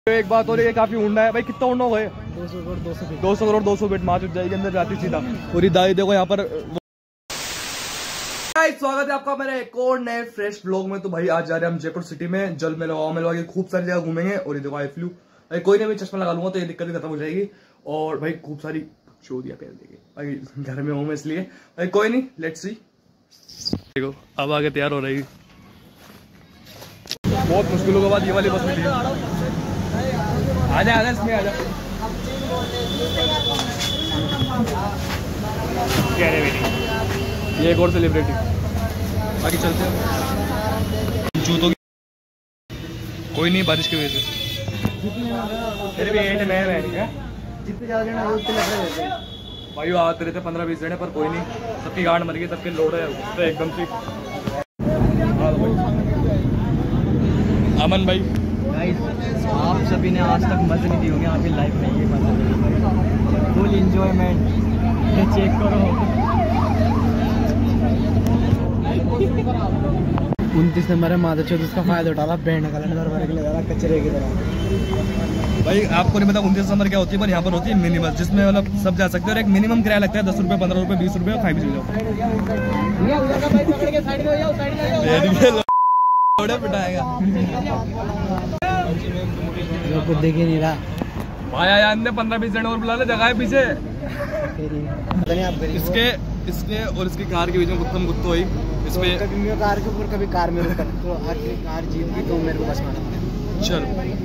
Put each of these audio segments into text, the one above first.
एक बात हो रही है, काफी ऊंडा है भाई। कितना ऊंडा हो गए? 200 करोड़ 200 फीट मार उठ जाएगी अंदर जाती सीधा। पूरी दाई देखो यहाँ पर। स्वागत है आपका मेरे एक और नए फ्रेश ब्लॉग में। तो भाई आज जा रहे हैं हम जयपुर सिटी में। जल मेला हवा मेला की खूब सारी जगह घूमेंगे। और ये देखो आई फ्लू कोई नहीं, मैं चश्मा लगा लूंगा तो ये दिक्कत खत्म हो जाएगी। और भाई खूब सारी शो दिया पहन देंगे भाई, घर में हूँ मैं इसलिए। भाई कोई नहीं, लेट्स सी। देखो अब आगे तैयार हो रही है। बहुत मुश्किलों के बाद ये वाली बस मिली है। आजा आजा इसमें आजा। क्या है बेटी, ये एक और सेलिब्रिटी। बाकी चलते हैं। जूतों की कोई नहीं, बारिश की वजह से फिर भी 8 नए रहेंगे। जितने ज्यादा भाई आते रहते 15-20 जने, पर कोई नहीं, सबकी गांड मर गई, सबके लोड है तो एकदम से। अमन भाई आप सभी ने आज तक मजे नहीं दिए होंगे आपकी लाइफ में। ये मजा फुल एंजॉयमेंट, ये चेक करो। 29 नंबर है माता चौथ, उसका फायदा उठा रहा बैंड कैलेंडर के लिए कचरे की तरह। भाई आपको नहीं पता 29 नंबर क्या होती है, पर यहाँ पर होती है मिनिमम, जिसमें मतलब सब जा सकते हैं। और एक मिनिमम किराया लगता है 10 रुपये 15 रुपये 20 रुपये, खाई भी चले जाओ। कुछ देख ही नहीं रहा भाई। यार 15-20 जने और बुला ले, जगह है पीछे। इसके और इसकी कार के बीच में गुत्थम गुत्तो हुई। इसमें कभी मैं कार के ऊपर कभी कार में रुका तो आखिर कार जीत गई तो मेरे को बस माना। चलो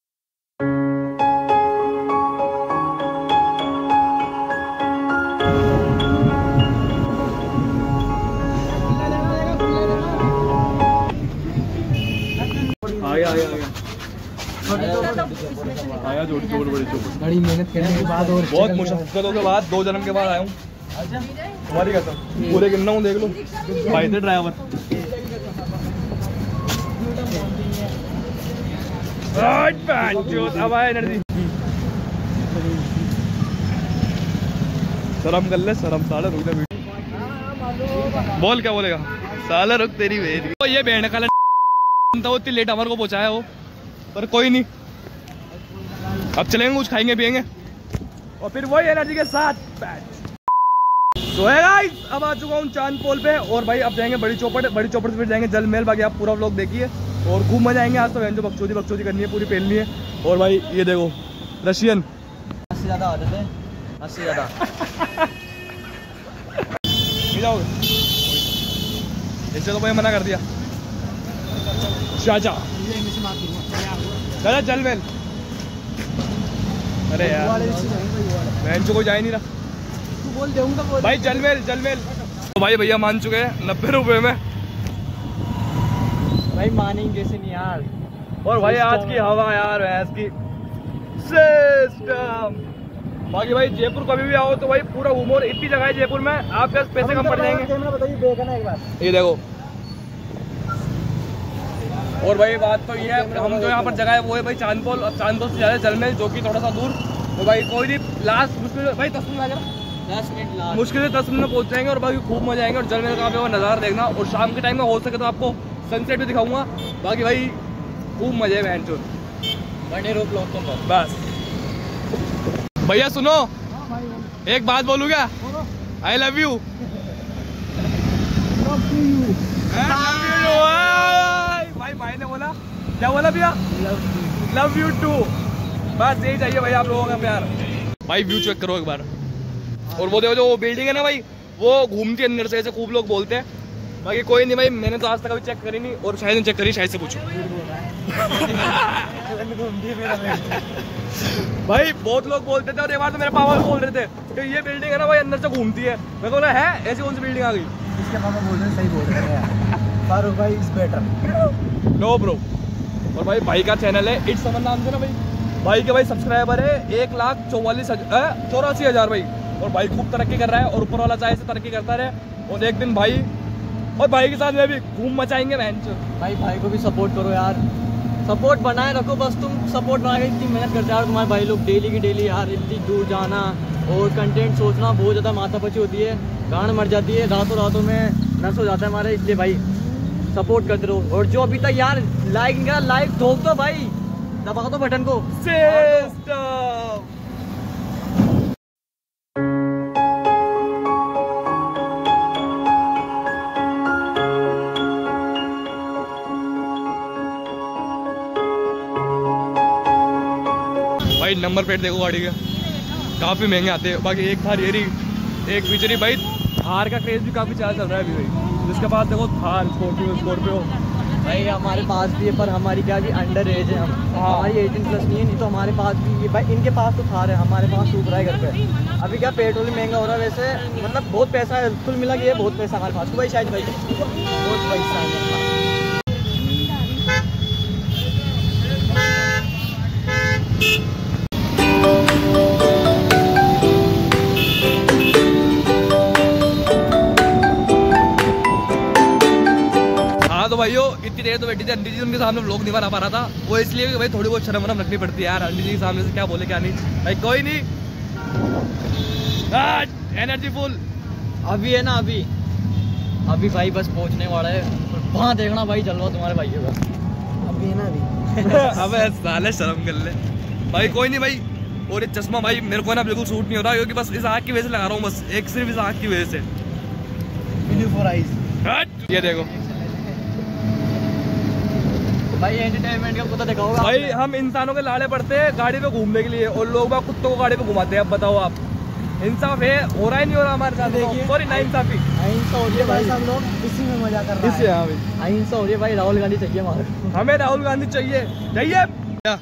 आया जोड़ी चोट बड़ी चोट। बड़ी मेहनत करने के बाद और बहुत मुश्किलों के बाद 2 जन्म के बाद आया हूँ। हमारी कसम पूरे गिनना हूँ, देख लो भाई थे ड्राइवर। अब आया एनर्जी। शर्म कर ले, शर्म। साले रुक जा, बोल क्या बोलेगा? साले रुक तेरी बेटी। तो ये बैंड का उतनी लेट हमारे को पहुंचाया हो, पर कोई नहीं, अब चलेंगे, कुछ खाएंगे पिएंगे और फिर वही एनर्जी के साथ। तो है गाइस, अब आ चुका हूँ चांद पोल पे। और भाई अब जाएंगे बड़ी चौपड़ से फिर जाएंगे जल महल। बाकी आप पूरा व्लॉग देखिए और खूब मजा आएंगे। आज तो जो बकचोदी करनी है पूरी पेलनी है। और भाई ये देखो रशियन 80 ज्यादा आ जाते हैं, 80 ज्यादा जाओगे इससे तो भाई मना कर दिया। चाचा चला जल महल। अरे यार बहन को कोई जा ही नहीं रहा। तू बोल दूंगा भाई जल महल। तो भाई भैया मान चुके हैं 90 रुपए में। भाई मानेंगे कैसे नहीं यार। और भाई आज की हवा यार भैंस की सिस्टम। बाकी भाई जयपुर कभी भी आओ तो भाई पूरा घूमो। इतनी जगह है जयपुर में, आप बस पैसे कम पड़ जाएंगे। बताइए एक बार, ये देखो। और भाई बात तो ये है, हम जो यहाँ पर जगह है वो है भाई चांदपोल। अब चांदपोल से ज़्यादा जल महल, जो कि थोड़ा सा दूर। तो भाई कोई नहीं, लास्ट मुश्किल भाई 10 मिनट आ जाएगा, 10 मिनट मुश्किल से 10 मिनट में पहुँच जाएंगे। और बाकी खूब मजा आएंगे। और जल महल का आप नज़ारा देखना। और शाम के टाइम में हो सके तो आपको सनसेट भी दिखाऊंगा। बाकी भाई खूब मजे है बहन चोर। बने रोक लो तुम बस। भैया सुनो, एक बात बोलूँ क्या? I love you. भाई ने बोला, क्या बोला भैया? Love you too. बस यही चाहिए भाई आप लोगों का प्यार। भाई व्यू चेक करो एक बार। और वो देखो जो वो बिल्डिंग है ना भाई, वो घूमती है अंदर से, ऐसे खूब लोग बोलते हैं। बाकी कोई नहीं भाई, मैंने तो आज तक अभी चेक करी नहीं। और शायद ने चेक करी, शायद से पूछो। भाई बहुत लोग बोलते थे और एक बार तो मेरे पापा बोल रहे थे कि ये बिल्डिंग है ना भाई अंदर से घूमती है। मैं बोला है ऐसी कौन सी बिल्डिंग आ गई? इसके पापा बोल रहे हैं, सही बोल रहे हैं फारूक भाई इज बेटर। No bro. और भाई का चैनल है इट्स समन नाम से ना भाई के भाई सब्सक्राइबर है 1,84,000 भाई। और भाई खूब तरक्की कर रहा है और ऊपर वाला चाहे से तरक्की करता रहे। और एक दिन भाई और भाई के साथ में भी घूम मचाएंगे भाई को भी सपोर्ट करो यार, सपोर्ट बनाए रखो। बस तुम सपोर्ट बना के इतनी मेहनत करते यार तुम्हारे भाई लोग डेली की डेली यार। इतनी दूर जाना और कंटेंट सोचना बहुत ज़्यादा माथापच्ची होती है, गांड मर जाती है, रातों में नर्स हो जाता है हमारे। इसलिए भाई सपोर्ट करते रहो। और जो अभी तक यार लाइक नहीं करा, लाइक ठोक दो भाई, दबा दो बटन को। सिस्टम भाई नंबर प्लेट देखो गाड़ी का, काफी महंगे आते हैं। बाकी एक थार ये रही, एक पीछे रही। भाई थार का क्रेज भी काफी ज़्यादा चल रहा है अभी भाई, जिसके पास देखो थार स्कॉर्पियो भाई हमारे पास भी है, पर हमारी क्या जी अंडर एज है, हम हमारी 18+ नहीं है, नहीं तो हमारे पास भी ये भाई, इनके पास तो थार है, हमारे पास सूप रहा है घर पे। अभी क्या पेट्रोल महंगा हो रहा है, वैसे मतलब बहुत पैसा है, कुल मिला के ये बहुत पैसा हमारे पास। तो भाई शायद भाई बहुत पैसा है हमारे पास। तो भाइयों इतनी देर तो बैठी थी आंटी जी, उनके सामने व्लॉग नहीं बना पा रहा था, वो इसलिए कि भाई थोड़ी बहुत शर्म वरम रखनी पड़ती है यार, आंटी जी के सामने से क्या बोले क्या नहीं। भाई कोई नहीं, एनर्जी फुल अभी है ना, अभी भाई बस पहुंचने वाला है, वहाँ देखना भाई जलवा तुम्हारे भाई होगा। अभी है ना अभी अबे साले शर्म कर ले भाई। कोई नहीं भाई, और ये चश्मा भाई मेरे को ना बिल्कुल सूट नहीं हो रहा, क्योंकि बस इस आँख की वजह से लगा रहा हूँ, बस एक सिर्फ इस आँख की वजह से। ये देखो भाई एंटरटेनमेंट का पता देखा होगा भाई, हम इंसानों के लाड़े पड़ते हैं गाड़ी पे घूमने के लिए, और लोग बाग कुत्तों को गाड़ी पे घुमाते हैं। अब बताओ आप, इंसाफ है? हो रहा ही नहीं हो रहा हमारे साथ। देखिए सॉरी ना इंसाफी, अहिंसा हो रही है भाई, हम लोग इसी में मजा कर रहे हैं। अहिंसा हो रही है भाई, राहुल गांधी चाहिए हमारे, हमें राहुल गांधी चाहिए चाहिए क्या?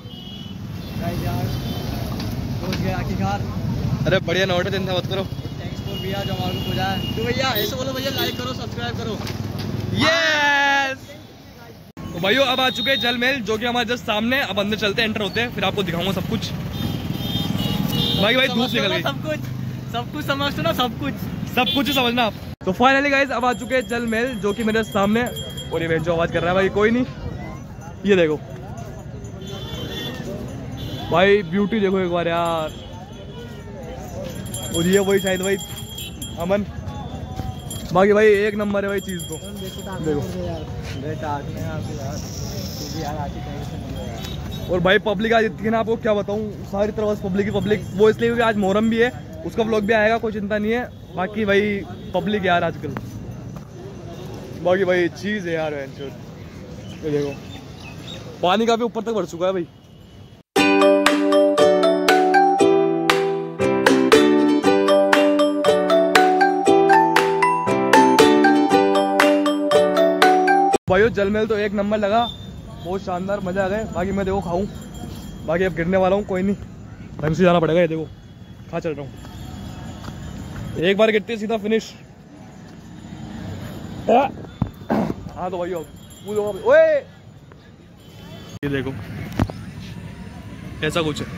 आखिरकार अरे बढ़िया नोट है, चिंता मत करो। थैंक्स फॉर भैया जो हमारे को पहुंचा है। तो भैया ऐसे बोलो भैया, लाइक करो सब्सक्राइब करो। यस तो भाइयों अब आ चुके हैं जल महल, जो कि हमारे जस्ट सामने। अब अंदर चलते हैं, एंटर होते हैं, फिर आपको दिखाऊंगा सब कुछ। भाई धूप निकल गई, सब कुछ समझते ना, सब कुछ ही समझना आप। तो फाइनली गाइस अब आ चुके हैं जल महल, जो कि मेरे सामने। और ये जो आवाज कर रहा है भाई कोई नहीं, ये देखो भाई ब्यूटी देखो एक बार यार। और ये वही शायद भाई अमन, बाकी भाई एक नंबर है भाई चीज तो देखो। और भाई पब्लिक आज इतनी ना, आपको क्या बताऊं, सारी तरफ बस पब्लिक ही पब्लिक। वो इसलिए भी आज मोहर्रम भी है, उसका व्लॉग भी आएगा, कोई चिंता नहीं है। बाकी भाई पब्लिक यार आजकल, बाकी भाई चीज है यार। ये देखो पानी काफी ऊपर तक बढ़ चुका है भाई। भाइयों जल महल तो एक नंबर लगा, बहुत शानदार, मजा आ गया। बाकी मैं देखो खाऊं, बाकी अब गिरने वाला हूँ, कोई नहीं, ढंग से जाना पड़ेगा। ये देखो कहाँ चल रहा हूँ, एक बार गिरती है सीधा फिनिश। हाँ तो भाइयों ओए ये देखो ऐसा कुछ है।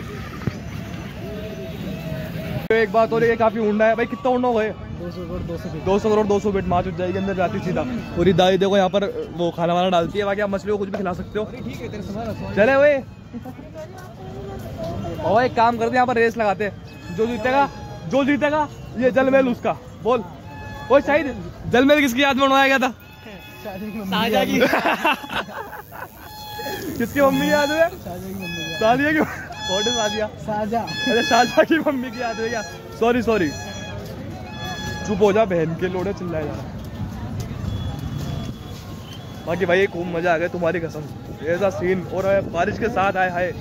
एक बात और ये काफी ऊंडा है भाई, कितना ऊंडा हो गए? 200 करोड़ 200 बेट मार जाएगी अंदर जाती सीधा। पूरी दाई देखो यहाँ पर वो खाना वाना डालती है, बाकी आप मछली को कुछ भी खिला सकते हो। चले वे और एक काम करते हैं, यहाँ पर रेस लगाते हैं, जो जीतेगा ये जल महल उसका। बोल वो शायद जल महल किसकी याद में बनवाया गया था? साजा की किसकी मम्मी की याद है? सादिया की। साजा अरे शाहजहाँ की मम्मी की याद है क्या? सॉरी चुप हो जा बहन के लोड़े, चिल्लाए जा। बाकी भाई खूब मजा आ गया तुम्हारी कसम, ऐसा सीन। और बारिश के साथ आए हाय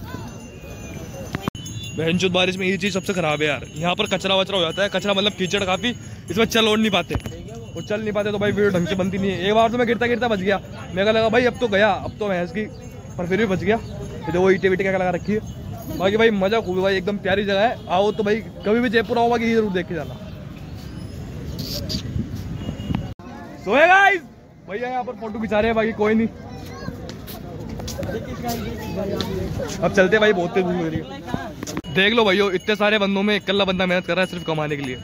बहनचोद, बारिश में ये चीज सबसे खराब है यार, यहाँ पर कचरा वचरा हो जाता है। कचरा मतलब कीचड़ काफी, इसमें चल ओढ़ नहीं पाते, और चल नहीं पाते तो भाई वीडियो ढंग से बनती नहीं है। एक बार तो मैं गिरता बच गया, मेरे को लगा भाई अब तो गया, अब तो भैंस की, पर फिर भी बच गया। तो वो ईटे वीटे क्या लगा रखी है। बाकी भाई मजा खूब है भाई, एकदम प्यारी जगह है। आओ तो भाई कभी भी जयपुर आओ, बाकी जरूर देख के जाना। So hey guys, भैया यहाँ पर फोटो खिंचा रहे हैं, बाकी कोई नहीं। अब चलते भाई, बहुत तेज धूप हो रही है। देख लो भाइयों, इतने सारे बंदों में इकल्ला बंदा मेहनत कर रहा है सिर्फ कमाने के लिए।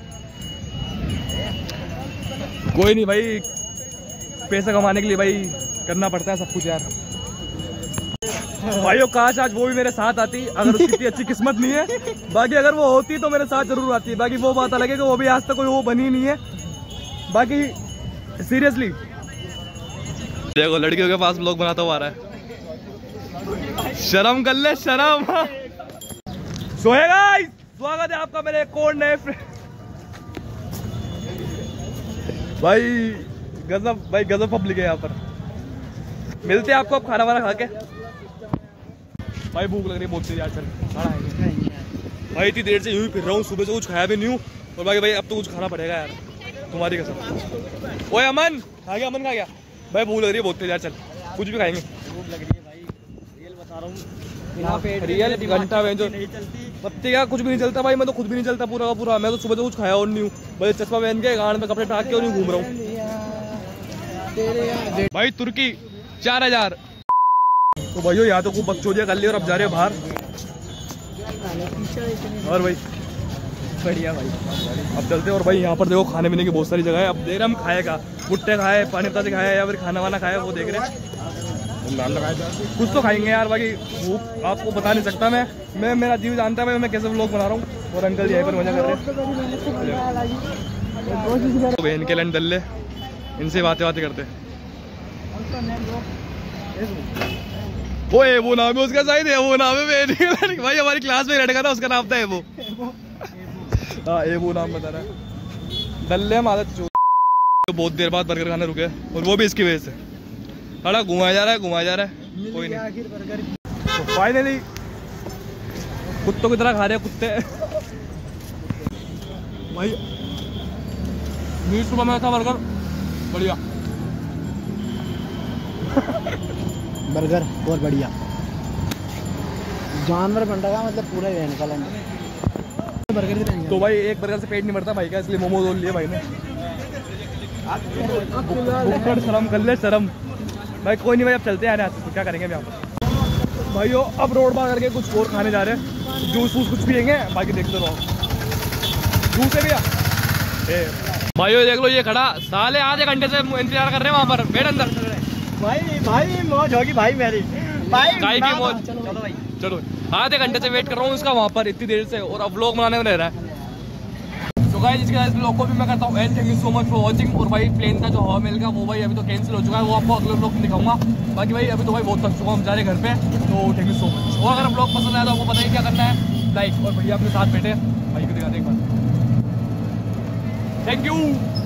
कोई नहीं भाई, पैसा कमाने के लिए भाई करना पड़ता है सब कुछ यार। भाइयों काश आज वो भी मेरे साथ आती, अगर उसकी इतनी अच्छी किस्मत नहीं है। बाकी अगर वो होती तो मेरे साथ जरूर आती, बाकी वो बात अलग है कि वो भी आज तक कोई वो बनी नहीं है। बाकी सीरियसली देखो लड़कियों के पास ब्लॉग बनाता हुआ आ रहा है। शर्म कर ले शर्म। सो है गाइस, स्वागत है आपका मेरे एक और नए भाई गजब पब्लिक है यहाँ पर। मिलते हैं आपको अब खाना वाना खा के। भाई भूख लग रही है बहुत तेज यार, चल खाना आएंगे भाई। इतनी देर से यूं ही फिर रहा हूँ, सुबह से कुछ खाया भी नहीं हूँ और बाकी भाई अब तो कुछ खाना पड़ेगा यार, तुम्हारी कसम। ओए अमन खा गया, अमन खा गया भाई। भूख लग रही है बहुत तेज यार, चल कुछ भी खाएंगे। भूख लग रही है भाई, रियल बता रहा हूँ। रियल घंटा जो पत्ते का कुछ भी नहीं चलता भाई। मैं तो खुद भी नहीं चलता पूरा का पूरा। मैं तो सुबह से कुछ खाया और नहीं हूँ भाई। चश्मा पहन के गांड में कपड़े टाक के और नहीं घूम रहा हूँ भाई। तुर्की 4000। तो भाइयों यहाँ तो खूब बकचोदियाँ कर ली और अब जा रहे हैं बाहर। और भाई बढ़िया भाई, अब चलते हैं। और भाई यहाँ पर देखो खाने पीने की बहुत सारी जगह है। अब देख रहे हम खाएगा, भुट्टे खाए, पानी पतासे खाए या फिर खाना वाना खाया, वो देख रहे हैं। कुछ तो खाएंगे यार। बाकी भूख आपको बता नहीं सकता मैं मेरा जीव जानता है भाई, मैं कैसे व्लॉग बना रहा हूँ। और अंकल यहीं पर मजा कर रहे हैं। तो बहन के लन डल्ले, इनसे बातें करते। ओए वो नाम है उसका, शायद है वो नाम है भाई। हमारी क्लास में लड़का था, उसका नाम था एबो। हाँ एबो नाम बता रहा है। डल्ले हम आदत चो तो बहुत देर बाद बर्गर खाने रुके और वो भी इसकी वजह से। खड़ा घुमाया जा रहा है कोई नहीं। तो फाइनली कुत्तों की तरह खा रहे हैं कुत्ते भाई। 20 रुपये में था बर्गर, बढ़िया बर्गर बहुत बढ़िया। जानवर बन रहा मतलब पूरा बर्गर। तो भाई एक बर्गर से पेट नहीं भरता भाई का, इसलिए मोमोज रोल लिए भाई ने। शर्म कर ले शर्म भाई। कोई नहीं भाई, अब चलते हैं यार, तो क्या करेंगे यहाँ पर भाइयों। अब रोड पार करके कुछ और खाने जा रहे हैं, जूस वूस कुछ पियेंगे, बाकी देखते रहो। जूस है भैया भाइयों, देख लो ये खड़ा साले आधे घंटे से इंतजार कर रहे हैं वहाँ पर। बैठ अंदर भाई मौज होगी भाई मेरी भाई की मौज। चलो भाई चलो, आधे घंटे से वेट कर रहा हूँ इसका वहाँ पर इतनी देर से, और अब व्लॉग बनाने में रह रहा है। तो गाइस इसके इस व्लॉग को भी मैं करता हूँ end. Thank you so much for watching. और भाई प्लेन का जो हवा मिल का वो भाई अभी तो कैंसिल हो चुका है, वो आपको अगले व्लॉग में दिखाऊंगा। बाकी भाई अभी तो भाई बहुत थक चुका हूँ, हम जा रहे घर पे। तो थैंक यू सो मच। और अगर व्लॉग पसंद आया तो आपको पता ही क्या करना है, लाइक। और भैया अपने साथ बैठे भाई को दिखा दे एक बार। Thank you.